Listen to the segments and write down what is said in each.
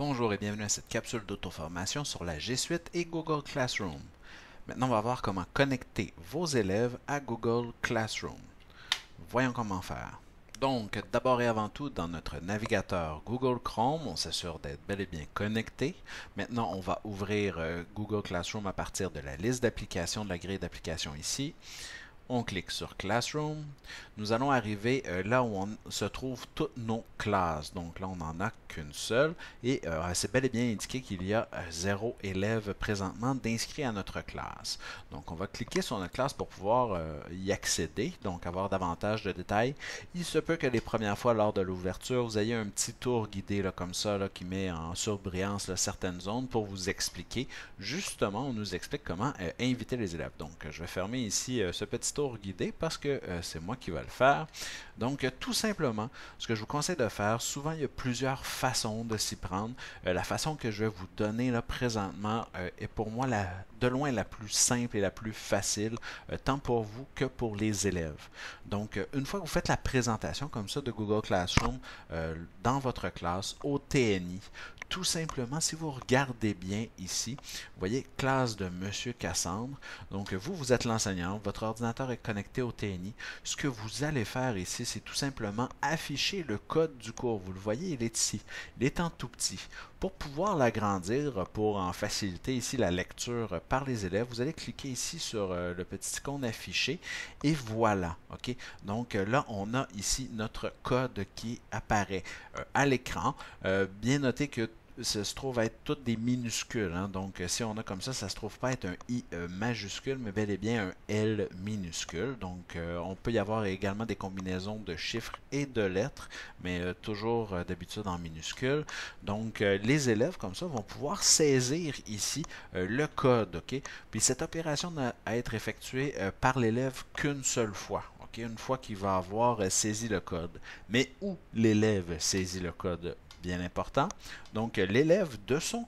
Bonjour et bienvenue à cette capsule d'auto-formation sur la G Suite et Google Classroom. Maintenant, on va voir comment connecter vos élèves à Google Classroom. Voyons comment faire. Donc, d'abord et avant tout, dans notre navigateur Google Chrome, on s'assure d'être bel et bien connecté. Maintenant, on va ouvrir Google Classroom à partir de la liste d'applications de la grille d'applications ici. On clique sur Classroom. Nous allons arriver là où se trouvent toutes nos classes. Donc là, on n'en a qu'une seule. Et c'est bel et bien indiqué qu'il y a 0 élève présentement d'inscrits à notre classe. Donc on va cliquer sur notre classe pour pouvoir y accéder, donc avoir davantage de détails. Il se peut que les premières fois lors de l'ouverture, vous ayez un petit tour guidé là, comme ça là, qui met en surbrillance là, certaines zones pour vous expliquer. Justement, on nous explique comment inviter les élèves. Donc je vais fermer ici ce petit tour guidé parce que c'est moi qui vais le faire. Donc tout simplement, ce que je vous conseille de faire, souvent il y a plusieurs façons de s'y prendre. La façon que je vais vous donner là présentement est pour moi de loin la plus simple et la plus facile, tant pour vous que pour les élèves. Donc une fois que vous faites la présentation comme ça de Google Classroom dans votre classe au TNI, tout simplement, si vous regardez bien ici, vous voyez classe de Monsieur Cassandre. Donc vous êtes l'enseignant, votre ordinateur est connecté au TNI. Ce que vous allez faire ici, c'est tout simplement afficher le code du cours. Vous le voyez, il est ici. Il est en tout petit. Pour pouvoir l'agrandir, pour en faciliter ici la lecture par les élèves, vous allez cliquer ici sur le petit icône affiché et voilà. OK? Donc là, on a ici notre code qui apparaît à l'écran. Bien noté que ça se trouve être toutes des minuscules. Hein? Donc, si on a comme ça se trouve pas être un I majuscule, mais bel et bien un L minuscule. Donc, on peut y avoir également des combinaisons de chiffres et de lettres, mais toujours d'habitude en minuscule. Donc, les élèves, comme ça, vont pouvoir saisir ici le code. OK? Puis, cette opération n'a à être effectuée par l'élève qu'une seule fois. Okay? Une fois qu'il va avoir saisi le code. Mais où l'élève saisit le code? Bien important. Donc, l'élève de son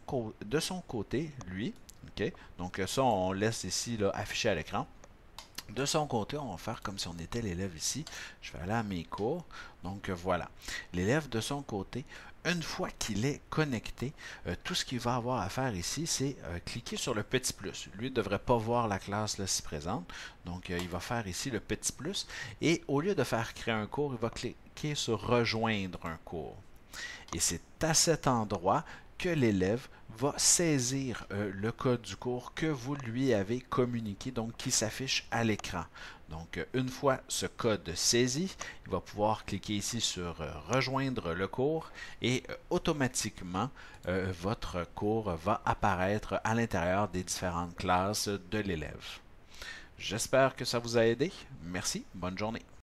côté, lui, OK? Donc, ça, on laisse ici là, affiché à l'écran. De son côté, on va faire comme si on était l'élève ici. Je vais aller à mes cours. Donc, voilà. L'élève de son côté, une fois qu'il est connecté, tout ce qu'il va avoir à faire ici, c'est cliquer sur le petit plus. Lui ne devrait pas voir la classe là, s'y présente. Donc, il va faire ici le petit plus. Et au lieu de faire créer un cours, il va cliquer sur rejoindre un cours. Et c'est à cet endroit que l'élève va saisir le code du cours que vous lui avez communiqué, donc qui s'affiche à l'écran. Donc, une fois ce code saisi, il va pouvoir cliquer ici sur rejoindre le cours et automatiquement, votre cours va apparaître à l'intérieur des différentes classes de l'élève. J'espère que ça vous a aidé. Merci, bonne journée.